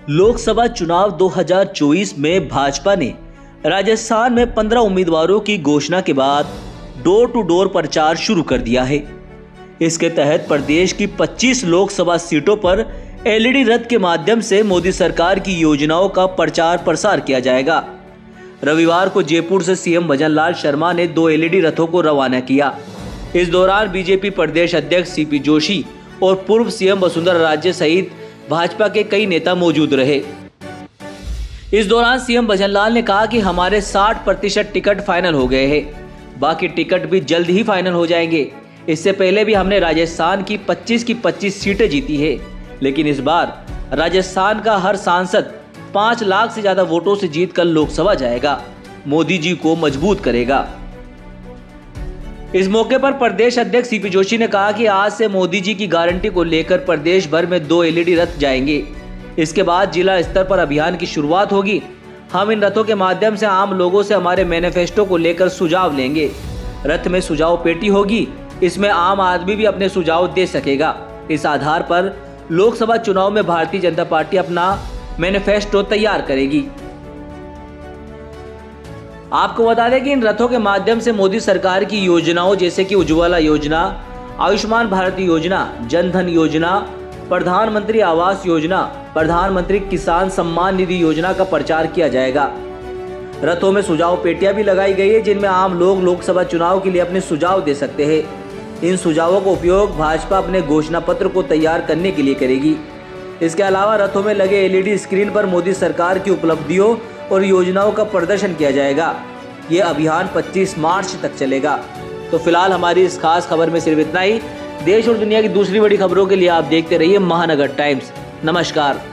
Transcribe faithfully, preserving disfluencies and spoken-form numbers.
लोकसभा चुनाव दो हज़ार चौबीस में भाजपा ने राजस्थान में पंद्रह उम्मीदवारों की घोषणा के बाद डोर टू डोर प्रचार शुरू कर दिया है। इसके तहत प्रदेश की पच्चीस लोकसभा सीटों पर एलईडी रथ के माध्यम से मोदी सरकार की योजनाओं का प्रचार प्रसार किया जाएगा। रविवार को जयपुर से सीएम भजनलाल शर्मा ने दो एलईडी रथों को रवाना किया। इस दौरान बीजेपी प्रदेश अध्यक्ष सीपी जोशी और पूर्व सीएम वसुंधरा राजे सहित भाजपा के कई नेता मौजूद रहे। इस दौरान सीएम भजनलाल ने कहा कि हमारे साठ प्रतिशत टिकट फाइनल हो गए हैं, बाकी टिकट भी जल्द ही फाइनल हो जाएंगे। इससे पहले भी हमने राजस्थान की पच्चीस की पच्चीस सीटें जीती है, लेकिन इस बार राजस्थान का हर सांसद पाँच लाख से ज्यादा वोटों से जीतकर लोकसभा जाएगा, मोदी जी को मजबूत करेगा। इस मौके पर प्रदेश अध्यक्ष सीपी जोशी ने कहा कि आज से मोदी जी की गारंटी को लेकर प्रदेश भर में दो एलईडी रथ जाएंगे। इसके बाद जिला स्तर पर अभियान की शुरुआत होगी। हम इन रथों के माध्यम से आम लोगों से हमारे मैनिफेस्टो को लेकर सुझाव लेंगे। रथ में सुझाव पेटी होगी, इसमें आम आदमी भी अपने सुझाव दे सकेगा। इस आधार पर लोकसभा चुनाव में भारतीय जनता पार्टी अपना मैनिफेस्टो तैयार करेगी। आपको बता दें कि इन रथों के माध्यम से मोदी सरकार की योजनाओं जैसे कि उज्ज्वला योजना, आयुष्मान भारत योजना, जन धन योजना, प्रधानमंत्री आवास योजना, प्रधानमंत्री किसान सम्मान निधि योजना का प्रचार किया जाएगा। रथों में सुझाव पेटियां भी लगाई गई है, जिनमें आम लोग लोकसभा चुनाव के लिए अपने सुझाव दे सकते हैं। इन सुझावों का उपयोग भाजपा अपने घोषणा पत्र को तैयार करने के लिए करेगी। इसके अलावा रथों में लगे एलईडी स्क्रीन पर मोदी सरकार की उपलब्धियों और योजनाओं का प्रदर्शन किया जाएगा। ये अभियान पच्चीस मार्च तक चलेगा। तो फिलहाल हमारी इस खास खबर में सिर्फ इतना ही। देश और दुनिया की दूसरी बड़ी खबरों के लिए आप देखते रहिए महानगर टाइम्स। नमस्कार।